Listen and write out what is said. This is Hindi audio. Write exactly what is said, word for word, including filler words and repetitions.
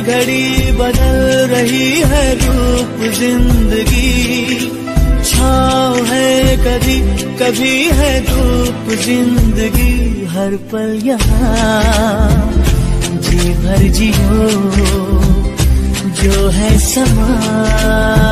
घड़ी बदल रही है रूप जिंदगी, छाँव है कभी कभी है धूप जिंदगी, हर पल यहाँ जी भर जियो जो है समा।